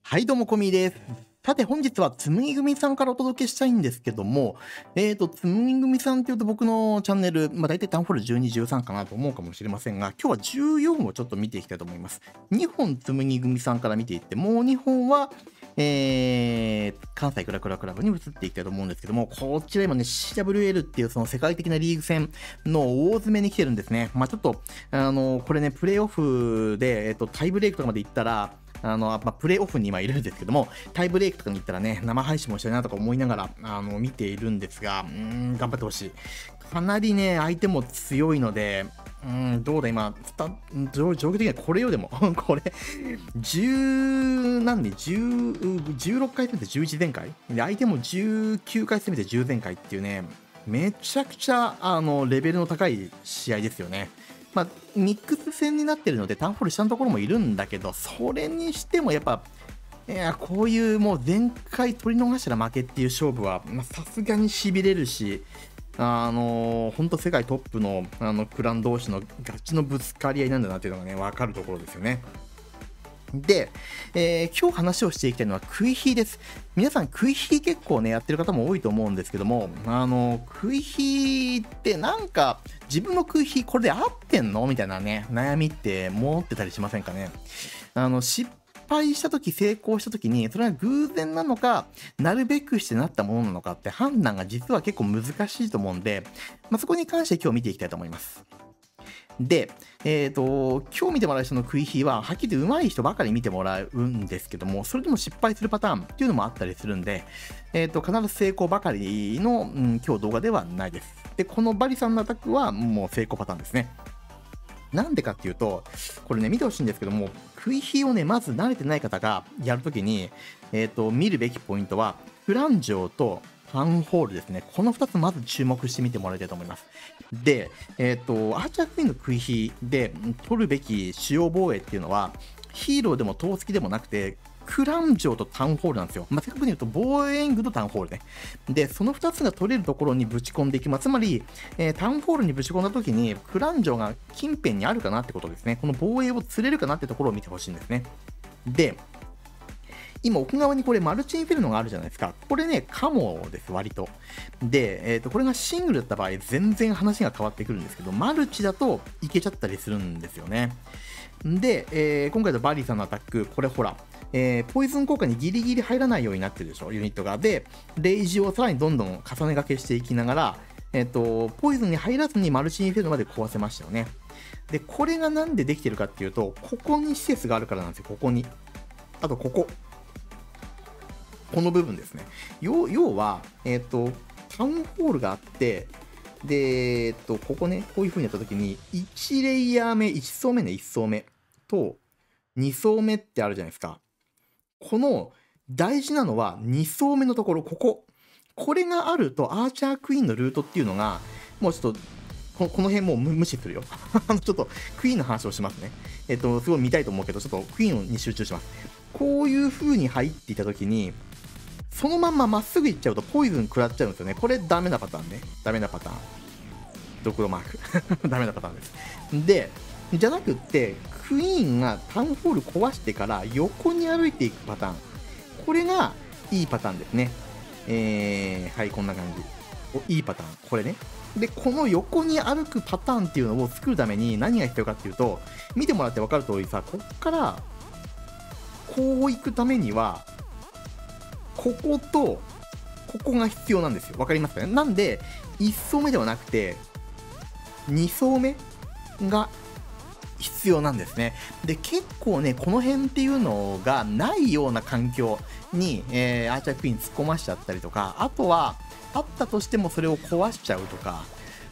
はい、どうも、こみです。さて、本日はつむぎ組さんからお届けしたいんですけども、つむぎ組さんっていうと僕のチャンネル、大体タウンホール12、13かなと思うかもしれませんが、今日は14をちょっと見ていきたいと思います。2本つむぎ組さんから見ていって、もう2本は、関西クラクラクラブに移っていきたいと思うんですけども、こちら今ね、CWL っていうその世界的なリーグ戦の大詰めに来てるんですね。ちょっと、これね、プレイオフで、タイブレイクとかまで行ったら、プレイオフに今いるんですけども、タイブレイクとかに行ったらね、生配信もしたいなとか思いながら、見ているんですが、頑張ってほしい。かなりね、相手も強いので、どうだ今、状況的にはこれよでも、これ、16回攻めて11前回で、相手も19回攻めて10前回っていうね、めちゃくちゃ、レベルの高い試合ですよね。ミックス戦になってるので、タウンホール下のところもいるんだけど、それにしてもやっぱ、こういうもう前回取り逃したら負けっていう勝負は、さすがに痺れるし、ほんと世界トップの、クラン同士のガチのぶつかり合いなんだなっていうのがね、わかるところですよね。で、今日話をしていきたいのはクイヒーです。皆さんクイヒー結構ねやってる方も多いと思うんですけども、クイヒーってなんか自分のクイヒーこれで合ってんのみたいなね悩みって持ってたりしませんかね。失敗した時成功した時にそれは偶然なのかなるべくしてなったものなのかって判断が実は結構難しいと思うんで、そこに関して今日見ていきたいと思います。で、今日見てもらう人のクイヒーは、はっきり言って上手い人ばかり見てもらうんですけども、それでも失敗するパターンっていうのもあったりするんで、必ず成功ばかりの、今日動画ではないです。で、このバリさんのアタックはもう成功パターンですね。なんでかっていうと、これね、見てほしいんですけども、クイヒーをね、まず慣れてない方がやるときに、見るべきポイントは、フランジョーとタウンホールですね。この2つまず注目してみてもらいたいと思います。で、アーチャークイーンのクイヒーで取るべき主要防衛っていうのは、ヒーローでも投石でもなくて、クランジョーとタウンホールなんですよ。正確に言うと、防衛ングとタウンホールね。で、その2つが取れるところにぶち込んでいきます。つまり、タウンホールにぶち込んだ時に、クランジョーが近辺にあるかなってことですね。この防衛を釣れるかなってところを見てほしいんですね。で、今奥側にこれマルチインフェルノがあるじゃないですか。これね、カモです割と。で、これがシングルだった場合全然話が変わってくるんですけど、マルチだといけちゃったりするんですよね。で、今回のバリーさんのアタック、これほら、ポイズン効果にギリギリ入らないようになってるでしょ、ユニットが。で、レイジをさらにどんどん重ね掛けしていきながら、ポイズンに入らずにマルチインフェルノまで壊せましたよね。で、これがなんでできてるかっていうと、ここに施設があるからなんですよ、ここに。あと、この部分ですね。要は、タウンホールがあって、で、ここね、こういう風にやったときに、1レイヤー目、1層目ね、1層目と、2層目ってあるじゃないですか。この大事なのは2層目のところ、これがあると、アーチャークイーンのルートっていうのが、もうちょっと、この辺もう無視するよ。ちょっとクイーンの話をしますね。すごい見たいと思うけど、ちょっとクイーンに集中します。こういう風に入っていたときに、そのまんままっすぐ行っちゃうとポイズン食らっちゃうんですよね。これダメなパターンね。ダメなパターン。ドクロマーク。ダメなパターンです。で、じゃなくって、クイーンがタウンホール壊してから横に歩いていくパターン。これがいいパターンですね。はい、こんな感じ。いいパターン。これね。で、この横に歩くパターンっていうのを作るために何が必要かっていうと、見てもらって分かる通りさ、こっから、こう行くためには、こことここが必要なんですよ。わかりますかね。なんで1層目ではなくて2層目が必要なんですね。で、結構ねこの辺っていうのがないような環境に、アーチャークイーン突っ込ましちゃったりとか、あとはあったとしてもそれを壊しちゃうとか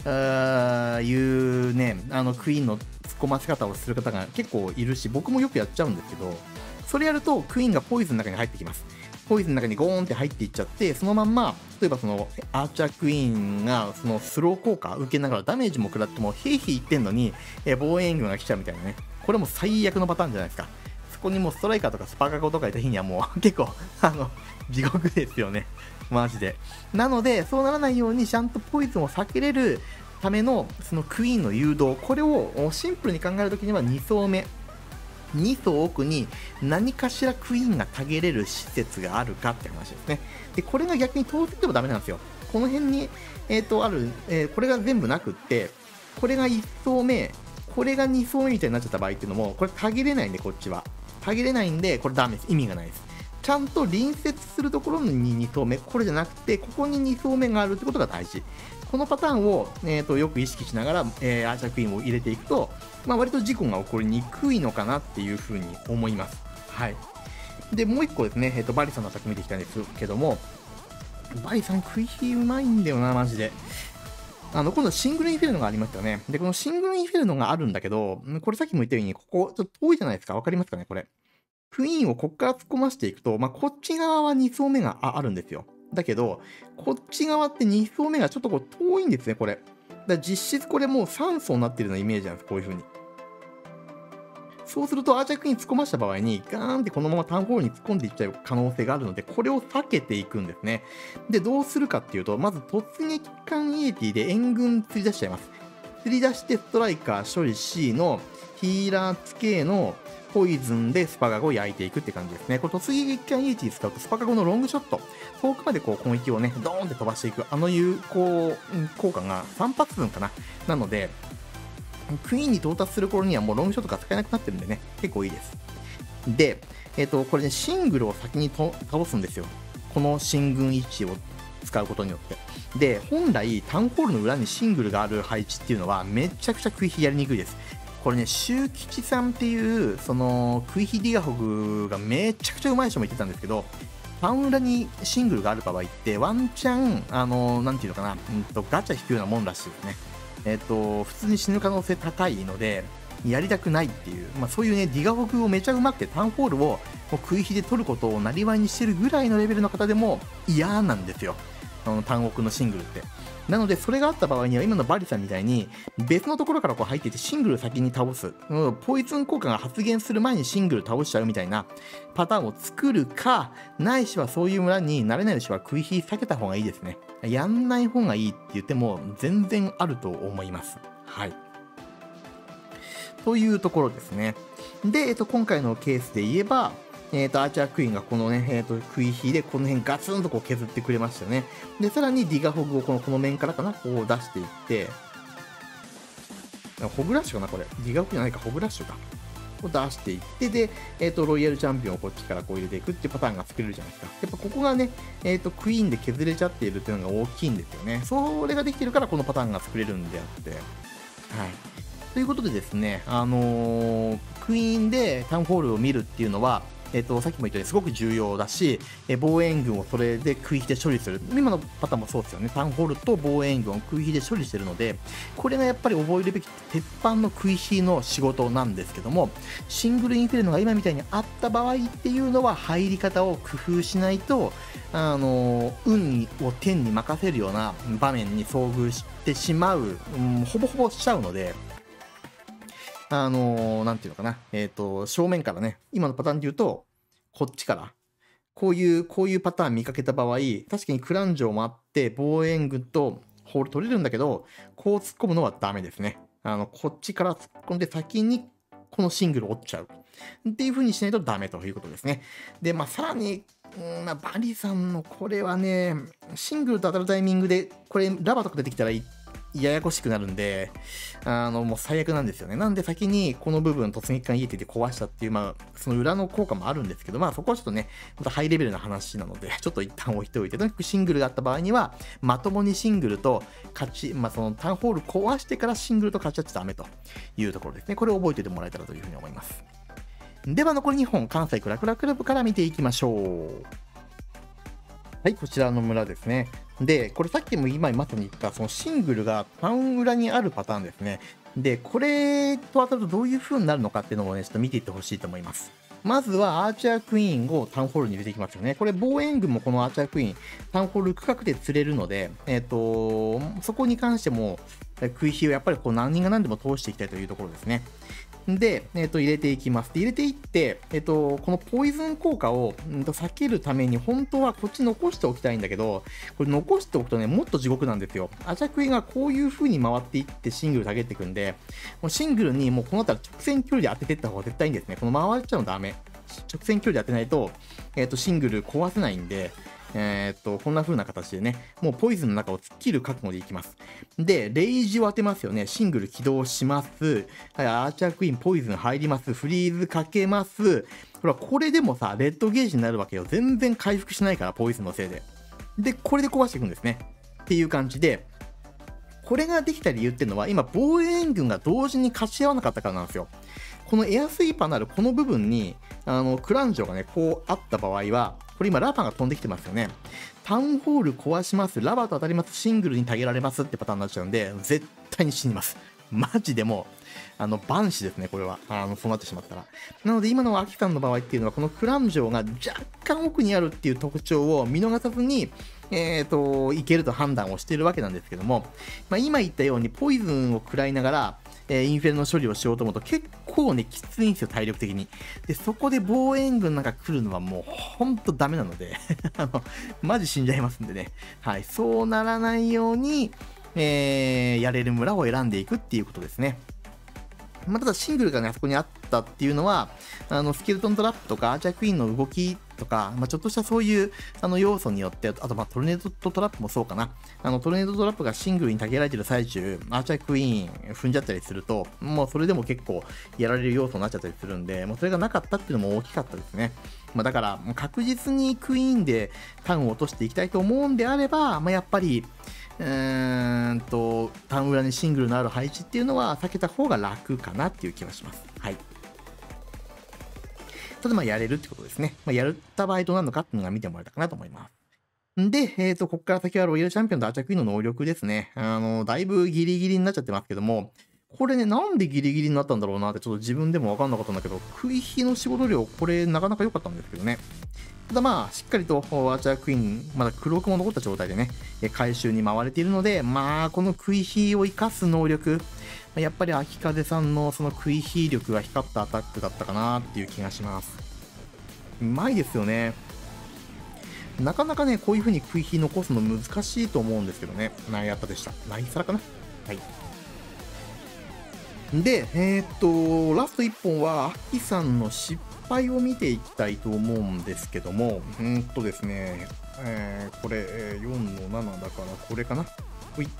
いうね、クイーンの突っ込ませ方をする方が結構いるし、僕もよくやっちゃうんですけど、それやるとクイーンがポイズンの中に入ってきます。ポイズンの中にゴーンって入っていっちゃって、そのまんま、例えばそのアーチャークイーンがそのスロー効果受けながらダメージも食らっても、ヒーヒー言ってんのに、防衛軍が来ちゃうみたいなね。これも最悪のパターンじゃないですか。そこにもうストライカーとかスパカゴとかいた日にはもう結構、地獄ですよね。マジで。なので、そうならないようにちゃんとポイズンを避けれるためのそのクイーンの誘導、これをシンプルに考えるときには2層目 2層奥に何かしらクイーンがたげれる施設があるかって話ですね。で、これが逆に通っててもダメなんですよ。この辺に、ある、これが全部なくって、これが1層目、これが2層目みたいになっちゃった場合っていうのも、これたげれないんで、こっちは。たげれないんで、これダメです。意味がないです。ちゃんと隣接するところに2層目、これじゃなくて、ここに2層目があるってことが大事。このパターンを、よく意識しながら、アーチャークイーンを入れていくと、割と事故が起こりにくいのかなっていうふうに思います。はい。で、もう一個ですね、バリさんの先見てきたんですけども、バリさん食い火うまいんだよな、マジで。今度シングルインフェルノがありましたよね。で、このシングルインフェルノがあるんだけど、これさっきも言ったように、ここ、ちょっと遠いじゃないですか。わかりますかね、これ。クイーンをこっから突っ込ましていくと、こっち側は2層目があるんですよ。だけど、こっち側って2層目がちょっとこう遠いんですね、これ。実質これもう3層になってるようなイメージなんです、こういう風に。そうすると、アーチャークイーン突っ込ました場合に、ガーンってこのままタウンホールに突っ込んでいっちゃう可能性があるので、これを避けていくんですね。で、どうするかっていうと、まず突撃艦イエティで援軍釣り出しちゃいます。釣り出してストライカー処理 C のヒーラー付けのポイズンでスパカゴを焼いていくって感じですね。これ突撃艦イエティ使うとスパカゴのロングショット、遠くまでこう攻撃をね、ドーンって飛ばしていく、有効効果が3発分かな。なので、クイーンに到達する頃にはもうロングショットが使えなくなってるんでね、結構いいです。で、これね、シングルを先に倒すんですよ。この進軍位置を使うことによって。で、本来、タウンホールの裏にシングルがある配置っていうのは、めちゃくちゃ食い火やりにくいです。これね、周吉さんっていう、その、食い火ディガホグがめちゃくちゃ上手い人も言ってたんですけど、タウン裏にシングルがある場合って、ワンチャン、なんていうのかな、ガチャ引くようなもんらしいですね。普通に死ぬ可能性高いので、やりたくないっていう、そういうね、ディガホグをめちゃうまくて、タウンホールをもう食い火で取ることをなりわいにしてるぐらいのレベルの方でも嫌なんですよ。単国のシングルって。なので、それがあった場合には、今のバリさんみたいに、別のところからこう入っていて、シングル先に倒す。ポイズン効果が発現する前にシングル倒しちゃうみたいなパターンを作るか、ないしはそういう村に慣れないしは食い火避けた方がいいですね。やんない方がいいって言っても、全然あると思います。はい。というところですね。で、今回のケースで言えば、アーチャークイーンがこのね、食い火でこの辺ガツンとこう削ってくれましたよね。で、さらにディガホグをこの面からかな、こう出していって、ホグラッシュかな、これ。ディガホグじゃないか、ホグラッシュか。を出していって、で、ロイヤルチャンピオンをこっちからこう入れていくっていうパターンが作れるじゃないですか。やっぱここがね、クイーンで削れちゃっているっていうのが大きいんですよね。それができてるからこのパターンが作れるんであって。はい。ということでですね、クイーンでタウンホールを見るっていうのは、さっきも言ったようにすごく重要だし、防衛軍をそれで食い火で処理する。今のパターンもそうですよね。タウンホールと防衛軍を食い火で処理してるので、これがやっぱり覚えるべき鉄板の食い火の仕事なんですけども、シングルインフェルノが今みたいにあった場合っていうのは入り方を工夫しないと、運を天に任せるような場面に遭遇してしまう、ほぼほぼしちゃうので、なんていうのかな、正面からね、今のパターンで言うと、こっちから、こういうパターン見かけた場合、確かにクラン城もあって、防衛軍とホール取れるんだけど、こう突っ込むのはダメですね。こっちから突っ込んで先に、このシングルを折っちゃう。っていう風にしないとダメということですね。で、さらに、バリさんのこれはね、シングルと当たるタイミングで、これ、ラバとか出てきたらややこしくなるんで、もう最悪なんですよね。なんで先にこの部分突撃艦イエティで壊したっていう、その裏の効果もあるんですけど、そこはちょっとね、またハイレベルな話なので、ちょっと一旦置いておいて、とにかくシングルがあった場合には、まともにシングルと勝ち、そのタウンホール壊してからシングルと勝ち合っちゃダメというところですね。これを覚えておいてもらえたらというふうに思います。では残り2本、関西クラクラクラブから見ていきましょう。はい、こちらの村ですね。で、これさっきも今まさに言ったそのシングルがタウン裏にあるパターンですね。で、これと当たるとどういう風になるのかっていうのをね、ちょっと見ていってほしいと思います。まずはアーチャークイーンをタウンホールに入れていきますよね。これ防衛軍もこのアーチャークイーン、タウンホール区画で釣れるので、そこに関しても食い火をやっぱりこう何人が何でも通していきたいというところですね。 で、入れていきます。で、入れていって、このポイズン効果を、避けるために、本当はこっち残しておきたいんだけど、これ残しておくとね、もっと地獄なんですよ。アジャクイがこういう風に回っていってシングル下げていくんで、もうシングルにもうこの辺り直線距離で当てていった方が絶対いいんですね。この回っちゃうのダメ。直線距離で当てないと、シングル壊せないんで、こんな風な形でね、もうポイズンの中を突っ切る覚悟でいきます。で、レイジを当てますよね。シングル起動します。はい、アーチャークイーン、ポイズン入ります。フリーズかけます。ほら、これでもさ、レッドゲージになるわけよ。全然回復しないから、ポイズンのせいで。で、これで壊していくんですね。っていう感じで、これができた理由っていうのは、今、防衛軍が同時に勝ち合わなかったからなんですよ。このエアスイーパーなるこの部分に、クランジョがね、こうあった場合は、これ今ラバが飛んできてますよね。タウンホール壊します、ラバと当たります、シングルにtagaげられますってパターンになっちゃうんで、絶対に死にます。マジでもう、万死ですね、これは。そうなってしまったら。なので今のアキさんの場合っていうのは、このクランジョが若干奥にあるっていう特徴を見逃さずに、いけると判断をしているわけなんですけども、今言ったようにポイズンを食らいながら、インフェルの処理をしようと思うと結構ね、きついんですよ、体力的に。で、そこで防衛軍なんか来るのはもうほんとダメなのでマジ死んじゃいますんでね。はい、そうならないように、やれる村を選んでいくっていうことですね。ただシングルがね、あそこにあったっていうのは、スケルトントラップとかアーチャークイーンの動きとか、ちょっとしたそういう要素によって、あとトルネードトラップもそうかな。トルネードトラップがシングルにtagaげられてる最中、アーチャークイーン踏んじゃったりすると、もうそれでも結構やられる要素になっちゃったりするんで、もうそれがなかったっていうのも大きかったですね。だから、確実にクイーンでターンを落としていきたいと思うんであれば、やっぱり、ターン裏にシングルのある配置っていうのは避けた方が楽かなっていう気はします。はい。ただやれるってことですね。やった場合どうなるのかっていうのが見てもらえたかなと思います。で、ここから先はロイヤルチャンピオンとアーチャークイーンの能力ですね。だいぶギリギリになっちゃってますけども、これね、なんでギリギリになったんだろうなってちょっと自分でもわかんなかったんだけど、食い火の仕事量、これなかなか良かったんですけどね。ただしっかりとアーチャークイーン、まだ黒くも残った状態でね、回収に回れているので、この食い火を生かす能力、やっぱり秋風さんのその食い火力が光ったアタックだったかなっていう気がします。うまいですよね。なかなかね、こういう風に食い火残すの難しいと思うんですけどね。やったでした。何皿かな。はい。で、ラスト1本は、アキさんの失敗を見ていきたいと思うんですけども、ですね、これ、4の7だからこれかな。ほい。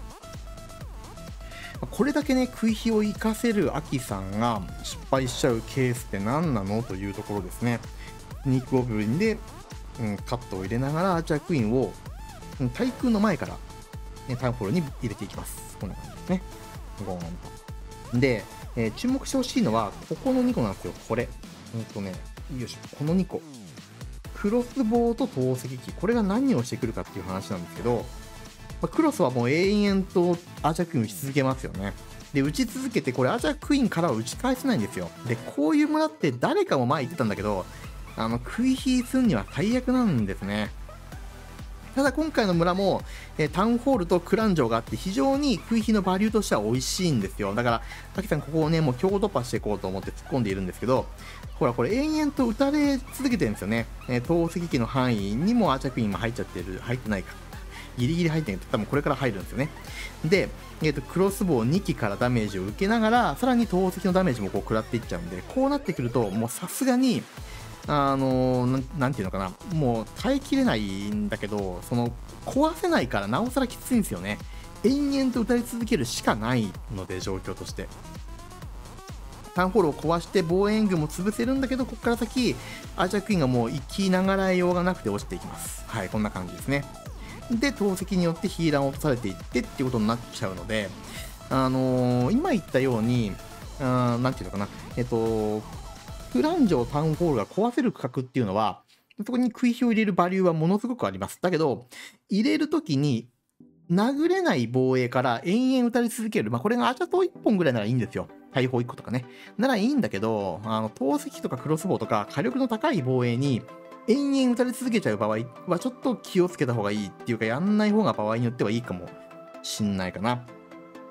これだけね、食い火を活かせるアキさんが失敗しちゃうケースって何なのというところですね。ニックオブリンで、カットを入れながらアーチャークイーンを、対空の前から、タウンホールに入れていきます。こんな感じですね。ゴーンと。で、注目してほしいのは、ここの2個なんですよ。これ。よいしょ。この2個。クロスボウと投石機。これが何をしてくるかっていう話なんですけど、クロスはもう永遠とアーチャークイーンを打ち続けますよね。で、打ち続けて、これアーチャークイーンからは打ち返せないんですよ。で、こういう村って誰かも前言ってたんだけど、食い火するには最悪なんですね。ただ今回の村も、タウンホールとクランジョがあって非常に食い火のバリューとしては美味しいんですよ。だから、アキさんここをね、もう強突破していこうと思って突っ込んでいるんですけど、ほらこれ延々と打たれ続けてるんですよね。投石機の範囲にもアーチャークイーン今入っちゃってる、入ってないか。ギリギリ入ってるけど、多分これから入るんですよね。で、クロスボウ2機からダメージを受けながら、さらに投石のダメージもこう食らっていっちゃうんで、こうなってくると、もうさすがに、なんていうのかな、もう耐えきれないんだけど、壊せないからなおさらきついんですよね。延々と打たれ続けるしかないので、状況として。タウンホールを壊して防衛軍も潰せるんだけど、ここから先、アーチャークイーンがもう生きながらえようがなくて落ちていきます。はい、こんな感じですね。で、投石によってヒーラーを落とされていってっていうことになっちゃうので、今言ったように、なんていうのかな、クランジョタウンホールが壊せる区画っていうのは、そこに食い火を入れるバリューはものすごくあります。だけど、入れるときに、殴れない防衛から延々打たれ続ける。これがアチャト1本ぐらいならいいんですよ。大砲1個とかね。ならいいんだけど、投石とかクロスボウとか火力の高い防衛に延々打たれ続けちゃう場合はちょっと気をつけた方がいいっていうか、やんない方が場合によってはいいかもしんないかな。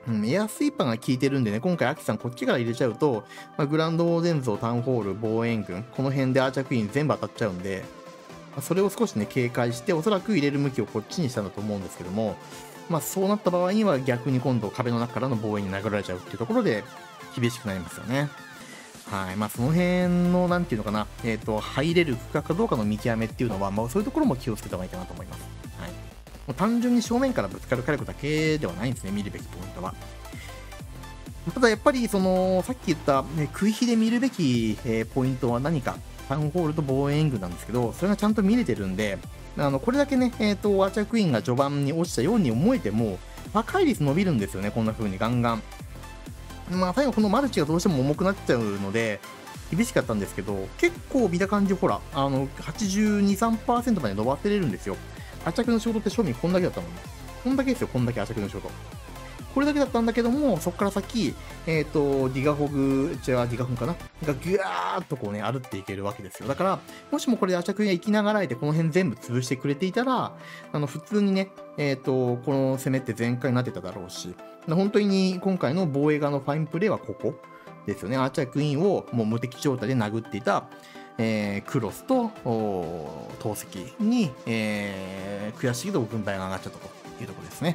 エアスイーパーが効いてるんでね、今回アキさんこっちから入れちゃうと、グランドオーゼンゾー、タウンホール、防衛軍、この辺でアーチャークイーン全部当たっちゃうんで、それを少しね、警戒して、おそらく入れる向きをこっちにしたんだと思うんですけども、そうなった場合には逆に今度壁の中からの防衛に殴られちゃうっていうところで厳しくなりますよね。はい。その辺の、なんていうのかな、入れる区画かどうかの見極めっていうのは、そういうところも気をつけた方がいいかなと思います。はい。もう単純に正面からぶつかる火力だけではないんですね、見るべきポイントは。ただやっぱり、さっき言った、食い火で見るべき、ポイントは何か、タウンホールと防衛軍なんですけど、それがちゃんと見れてるんで、これだけね、アーチャークイーンが序盤に落ちたように思えても、破壊率伸びるんですよね、こんな風にガンガン。最後このマルチがどうしても重くなっちゃうので、厳しかったんですけど、結構見た感じ、ほら、82、3% まで伸ばせれるんですよ。アーチャークの仕事って賞味こんだけだったのに。こんだけですよ、こんだけアーチャークの仕事。これだけだったんだけども、そこから先、ディガホグ、ディガホンかながぐわーっとこうね、歩っていけるわけですよ。だから、もしもこれでアチャクが生きながらえて、この辺全部潰してくれていたら、普通にね、この攻めって全開になってただろうし、本当に今回の防衛側のファインプレーはここですよね。アーチャークイーンをもう無敵状態で殴っていた、クロスと投石に、悔しいけど軍配が上がっちゃったというところですね。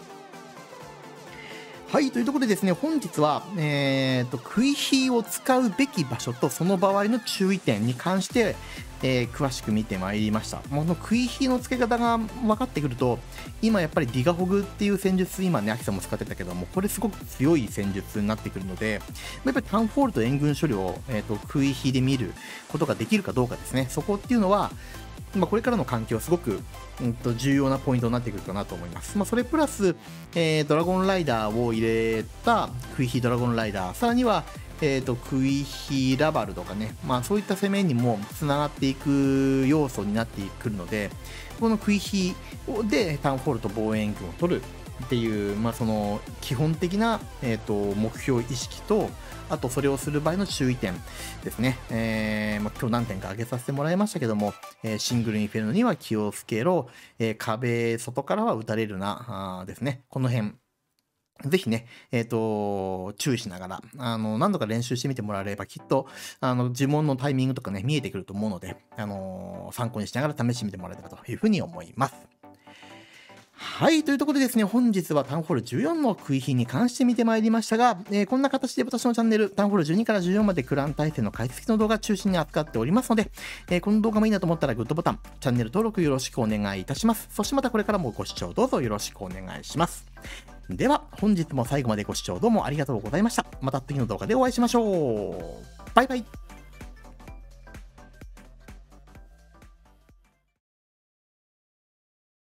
はい、というところでですね、本日は、食い火を使うべき場所とその場合の注意点に関して、詳しく見てまいりました。この食い火の付け方が分かってくると、今やっぱりディガホグっていう戦術、今ね、アキさんも使ってたけども、これすごく強い戦術になってくるので、やっぱりタウンホールと援軍処理を、食い火で見ることができるかどうかですね。そこっていうのは、これからの環境すごく、重要なポイントになってくるかなと思います。それプラス、ドラゴンライダーを入れた食い火ドラゴンライダー、さらには、食い火ラバルとかね、そういった攻めにもつながっていく要素になってくるので、この食い火でタウンホールと防衛軍を取るっていう、その基本的な、目標意識と、あとそれをする場合の注意点ですね。今日何点か挙げさせてもらいましたけども、シングルインフェルノには気をつけろ、壁外からは撃たれるなですね。この辺。ぜひね、注意しながら、何度か練習してみてもらえれば、きっと、呪文のタイミングとかね、見えてくると思うので、参考にしながら試してみてもらえればというふうに思います。はい。というところでですね、本日はタウンホール14の食い火に関して見てまいりましたが、こんな形で私のチャンネル、タウンホール12から14までクラン対戦の解析の動画中心に扱っておりますので、この動画もいいなと思ったらグッドボタン、チャンネル登録よろしくお願いいたします。そしてまたこれからもご視聴どうぞよろしくお願いします。では、本日も最後までご視聴どうもありがとうございました。また次の動画でお会いしましょう。バイバイ。